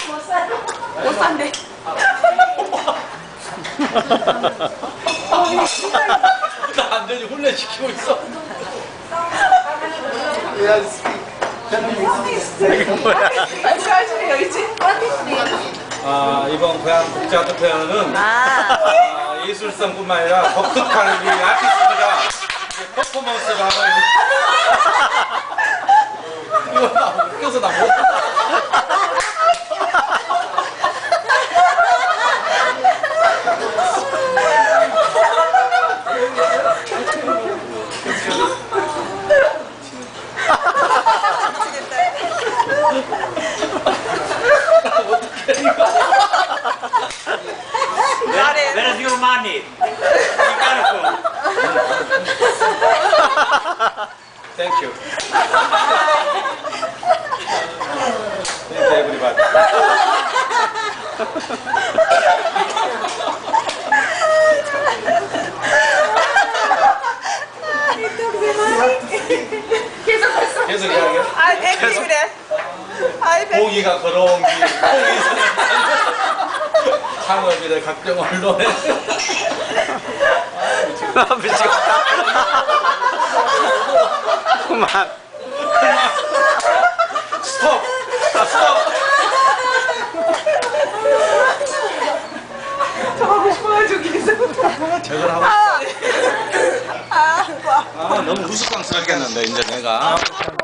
못 산대. 안 되지, 훈련시키고 있어. 말씀하시네요, 이제. 이번 고향 국제아트페어는 예술성뿐만 아니라 독특한 우리 아티스트가 퍼포먼스를 하고 있는. 이거 나 웃겨서 나 못. Where is your money? Be careful. Thank you. Thank you, everybody. 계속 이야기해. 아, 땡큐래. 보기가 걸어온 길, 상업이래, 각종 언론에. 미치겠다. 그만. 스톱! 스톱! 저 하고 싶어요, 저기서. 저걸 하고 싶어. 너무 우스꽝스럽겠는데, 이제 내가.